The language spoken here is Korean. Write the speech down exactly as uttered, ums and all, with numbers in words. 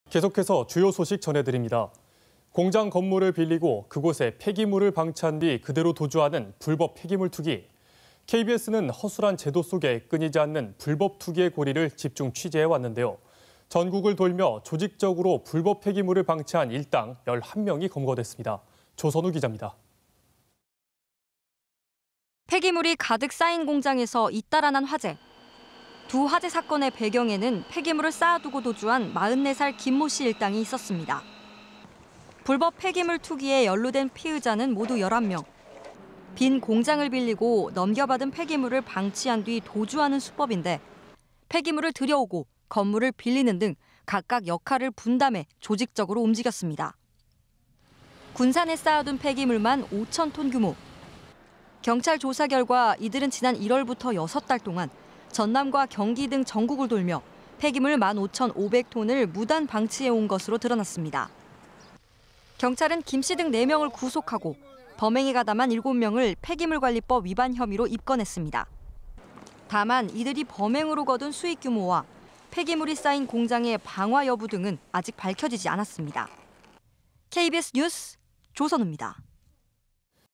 계속해서 주요 소식 전해드립니다. 공장 건물을 빌리고 그곳에 폐기물을 방치한 뒤 그대로 도주하는 불법 폐기물 투기. 케이비에스는 허술한 제도 속에 끊이지 않는 불법 투기의 고리를 집중 취재해 왔는데요. 전국을 돌며 조직적으로 불법 폐기물을 방치한 일당 열한 명이 검거됐습니다. 조선우 기자입니다. 폐기물이 가득 쌓인 공장에서 잇따라 난 화재. 두 화재 사건의 배경에는 폐기물을 쌓아두고 도주한 마흔네 살 김모 씨 일당이 있었습니다. 불법 폐기물 투기에 연루된 피의자는 모두 열한 명. 빈 공장을 빌리고 넘겨받은 폐기물을 방치한 뒤 도주하는 수법인데 폐기물을 들여오고 건물을 빌리는 등 각각 역할을 분담해 조직적으로 움직였습니다. 군산에 쌓아둔 폐기물만 오천 톤 규모. 경찰 조사 결과 이들은 지난 일월부터 여섯 달 동안 전남과 경기 등 전국을 돌며 폐기물 만 오천오백 톤을 무단 방치해온 것으로 드러났습니다. 경찰은 김 씨 등 네 명을 구속하고 범행에 가담한 일곱 명을 폐기물관리법 위반 혐의로 입건했습니다. 다만 이들이 범행으로 거둔 수익 규모와 폐기물이 쌓인 공장의 방화 여부 등은 아직 밝혀지지 않았습니다. 케이비에스 뉴스 조선우입니다.